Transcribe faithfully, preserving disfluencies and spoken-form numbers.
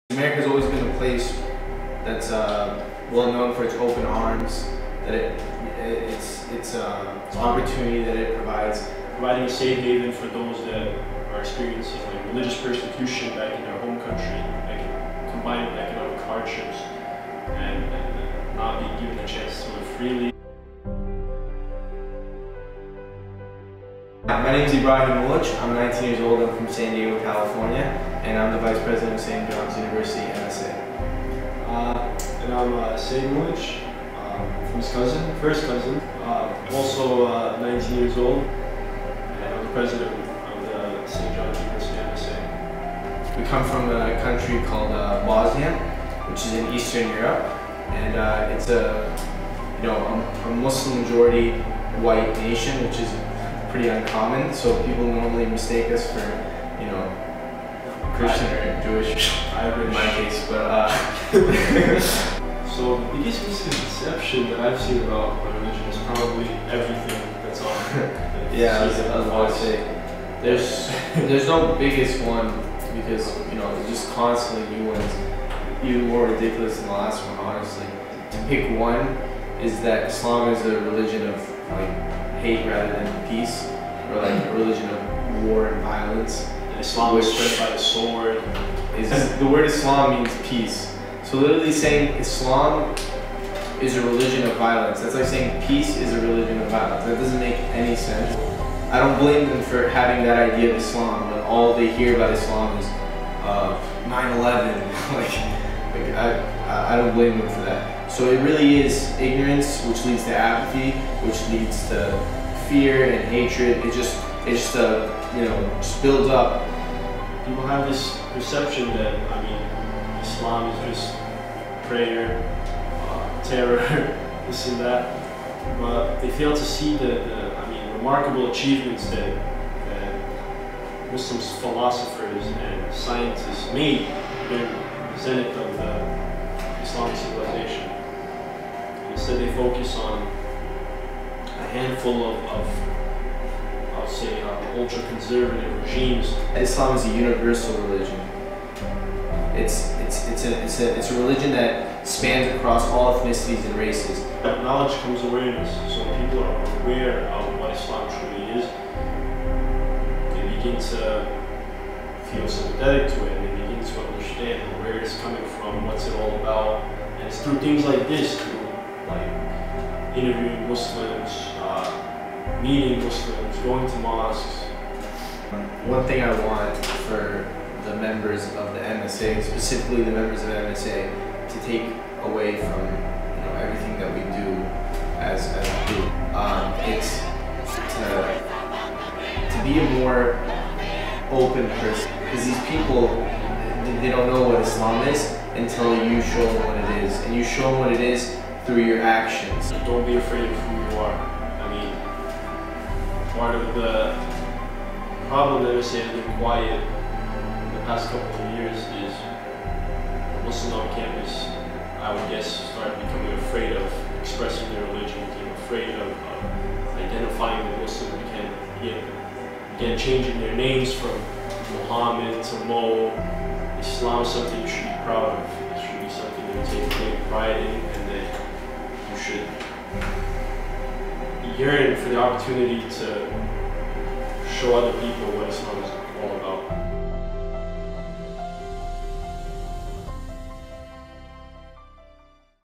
America's always been a place that's uh, well known for its open arms, that it, it it's it's uh, it's opportunity that it provides, providing a safe haven for those that are experiencing like religious persecution back in their home country, like combined with economic hardships, and, and not be given a chance to live freely. My name is Ibrahim Mulich. I'm nineteen years old. I'm from San Diego, California, and I'm the Vice President of Saint John's University M S A. Uh, and I'm uh, Acevedo Mulich, um, from his cousin, first cousin. Uh, also uh, nineteen years old, and I'm the President of the Saint John's University M S A. We come from a country called uh, Bosnia, which is in Eastern Europe, and uh, it's a you know a, a Muslim majority white nation, which is pretty uncommon, so people normally mistake us for, you know, Christian or Jewish, in my case, but uh... So the biggest misconception that I've seen about my religion is probably everything that's on it. Yeah, I was, I was about to say, there's, there's no biggest one, because, you know, there's just constantly new ones, even more ridiculous than the last one, honestly. To pick one is that Islam is a religion of, like, hate rather than peace, or like a religion of war and violence. And Islam is spread by the sword. Is the word Islam means peace. So literally saying Islam is a religion of violence, that's like saying peace is a religion of violence. That doesn't make any sense. I don't blame them for having that idea of Islam when all they hear about Islam is uh, nine eleven. like, like I, I don't blame them for that. So it really is ignorance, which leads to apathy, which leads to fear and hatred. It just, it just, uh, you know, just builds up. People have this perception that, I mean, Islam is just prayer, uh, terror, this and that, but they fail to see the, the I mean, remarkable achievements that, that Muslim philosophers and scientists made during the zenith of the Islamic civilization. Instead, they focus on a handful of, of I'll say, uh, ultra-conservative regimes. Islam is a universal religion. It's it's it's a it's a it's a religion that spans across all ethnicities and races. With knowledge comes awareness. So when people are aware of what Islam truly is, they begin to feel sympathetic to it. And they begin to understand where it's coming from, what's it all about, and it's through things like this. Through, like interviewing Muslims, uh, meeting Muslims, going to mosques. One thing I want for the members of the M S A, specifically the members of the M S A, to take away from you know everything that we do as, as a group, um, it's to, to be a more open person. Because these people, they don't know what Islam is until you show them what it is. And you show them what it is through your actions. Don't be afraid of who you are. I mean, part of the problem that I say has been quiet in the past couple of years is Muslims on campus, I would guess, started becoming afraid of expressing their religion, became afraid of, of identifying with Muslim, began, began, began changing their names from Muhammad to Mo. Islam is something you should be proud of. It should be something that you take great pride in, and that you should yearn for the opportunity to show other people what Islam is all about.